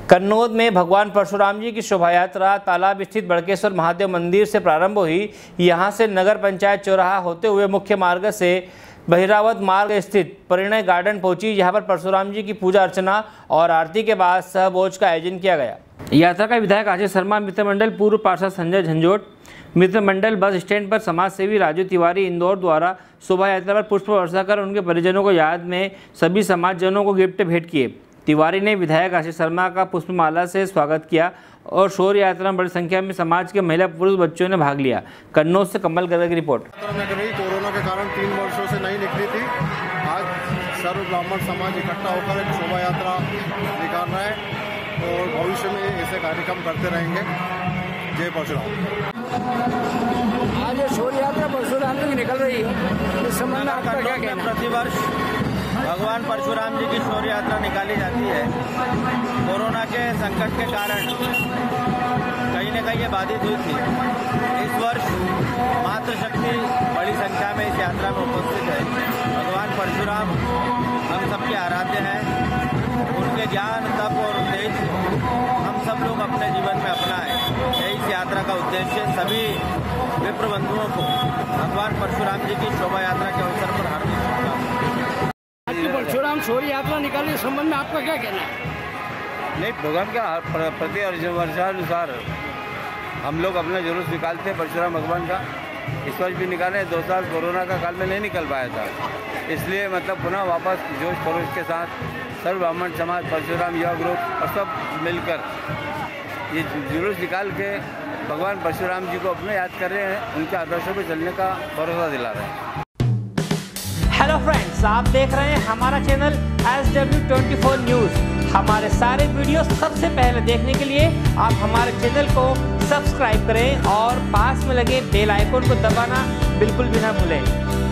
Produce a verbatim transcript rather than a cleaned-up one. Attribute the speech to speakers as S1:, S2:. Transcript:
S1: कन्नौज में भगवान परशुराम जी की शोभा यात्रा तालाब स्थित बड़केश्वर महादेव मंदिर से प्रारंभ हुई। यहां से नगर पंचायत चौराहा होते हुए मुख्य मार्ग से बहिरावत मार्ग स्थित परिणय गार्डन पहुंची। यहां पर परशुराम जी की पूजा अर्चना और आरती के बाद सहभोज का आयोजन किया गया। यात्रा का विधायक आशीष शर्मा, मित्र मंडल पूर्व पार्षद संजय झंझोट, मित्र मंडल बस स्टैंड पर समाज सेवी राजू तिवारी इंदौर द्वारा शोभा यात्रा पर पुष्प वर्षा कर उनके परिजनों को याद में सभी समाजजनों को गिफ्ट भेंट किए। तिवारी ने विधायक आशीष शर्मा का पुष्पमाला से स्वागत किया और शोर यात्रा में बड़ी संख्या में समाज के महिला पुरुष बच्चों ने भाग लिया। कन्नौज से कमल गर्ग की रिपोर्ट।
S2: कोरोना के कारण तीन वर्षों से नहीं निकली थी। आज सर्व ब्राह्मण समाज इकट्ठा होकर एक शोभा यात्रा निकाल रहा है और भविष्य में ऐसे कार्यक्रम करते रहेंगे। जय परशुराम।
S3: आज ये शोर यात्रा परशुराम की निकल रही है, इस संबंध में आपका क्या कहना?
S4: प्रतिवर्ष भगवान परशुराम जी की शोर यात्रा निकाली जाती है। कोरोना के संकट के कारण कहीं न कहीं ये बाधित हुई थी। इस वर्ष मातृशक्ति बड़ी संख्या में इस यात्रा में उपस्थित है। भगवान परशुराम हम सबके आराध्य हैं। उनके ज्ञान, तप और तेज हम सब लोग अपने जीवन में अपनाएं। यही इस यात्रा का उद्देश्य। सभी विप्र बंधुओं को भगवान परशुराम जी की शोभा यात्रा के अवसर पर हार्दिक शुभकामनाएं।
S3: परशुराम शोर यात्रा निकालने के संबंध में आपका क्या कहना है?
S5: नहीं, भगवान का प्रति वर्षानुसार हम लोग अपना जुलूस निकालते हैं परशुराम भगवान का। इस वर्ष भी निकाले। दो साल कोरोना का काल में नहीं निकल पाया था, इसलिए मतलब पुनः वापस जोश खरोश के साथ सर्व ब्राह्मण समाज, परशुराम युवा ग्रुप और सब मिलकर ये जुलूस निकाल के भगवान परशुराम जी को अपने याद कर रहे हैं, उनके आदर्शों पर चलने का भरोसा दिला रहे हैं।
S1: हेलो फ्रेंड्स, आप देख रहे हैं हमारा channel S W twenty four news. हमारे सारे वीडियो सबसे पहले देखने के लिए आप हमारे चैनल को सब्सक्राइब करें और पास में लगे बेल आइकन को दबाना बिल्कुल भी ना भूलें।